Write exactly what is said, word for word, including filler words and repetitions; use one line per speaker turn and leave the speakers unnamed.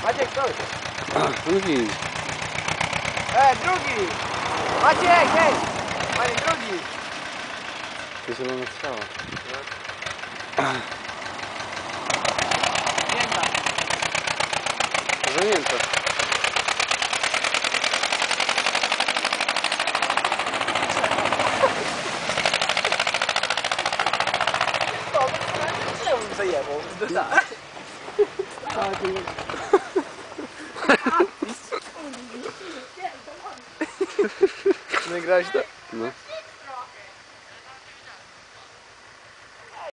Maciek, stój!
Drugi.
E, drugi! Maciek, hej! Panie, drugi!
To zielona strzała.
Pięta.
Zamknięta.
Czemu zajebał? Tak. Nie grałeś to?
No.